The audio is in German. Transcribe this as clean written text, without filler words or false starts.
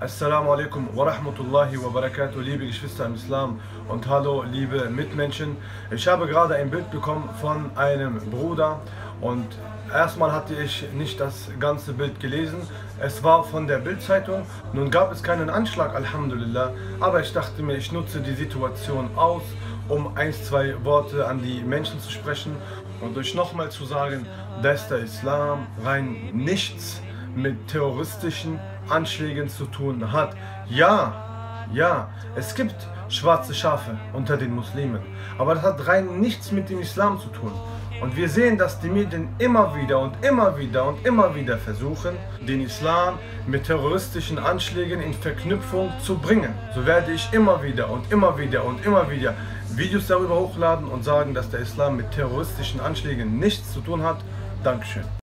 Assalamu alaikum wa rahmatullahi wa barakatuh, liebe Geschwister im Islam und hallo liebe Mitmenschen. Ich habe gerade ein Bild bekommen von einem Bruder und erstmal hatte ich nicht das ganze Bild gelesen. Es war von der Bild-Zeitung. Nun gab es keinen Anschlag, Alhamdulillah, aber ich dachte mir, ich nutze die Situation aus, um ein, zwei Worte an die Menschen zu sprechen und euch nochmal zu sagen, dass der Islam rein nichts mit terroristischen Anschlägen zu tun hat. Ja, es gibt schwarze Schafe unter den Muslimen, aber das hat rein nichts mit dem Islam zu tun. Und wir sehen, dass die Medien immer wieder versuchen, den Islam mit terroristischen Anschlägen in Verknüpfung zu bringen. So werde ich immer wieder Videos darüber hochladen und sagen, dass der Islam mit terroristischen Anschlägen nichts zu tun hat. Dankeschön.